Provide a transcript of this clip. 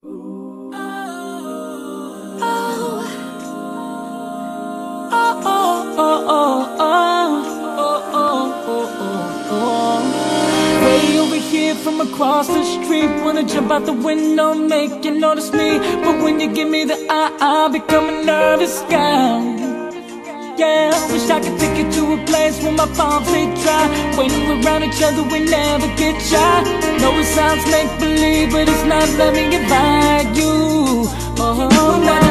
Way over here from across the street, wanna jump out the window, make you notice me. But when you give me the eye, I become a nervous guy. Yeah, wish I could take you to a place where my palms they dry. When we're around each other, we never get shy. Know it sounds make-believe, but it's not. Let me invite you. Oh,